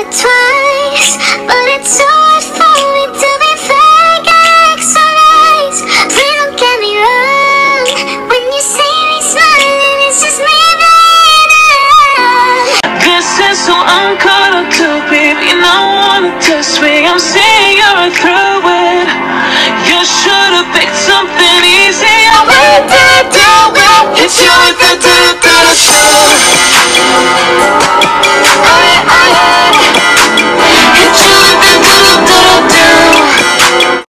twice, but it's so hard for me to be fake like so nice. Please don't get me wrong, when you see me smiling, it's just me being This is so uncaught up to, baby, and I wanna test me. I'm saying you're through it. You should've picked something easy. I went to do it. It's your